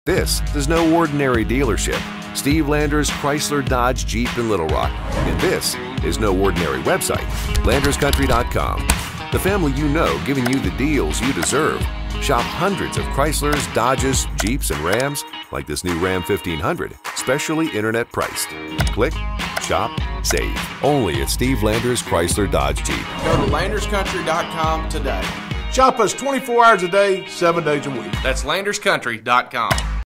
This is no ordinary dealership. Steve Lander's Chrysler, Dodge, Jeep in Little Rock. And this is no ordinary website. LandersCountry.com. The family you know giving you the deals you deserve. Shop hundreds of Chryslers, Dodges, Jeeps, and Rams, like this new Ram 1500, specially internet priced. Click, shop, save. Only at Steve Lander's Chrysler, Dodge, Jeep. Go to LandersCountry.com today. Shop us 24 hours a day, 7 days a week. That's LandersCountry.com.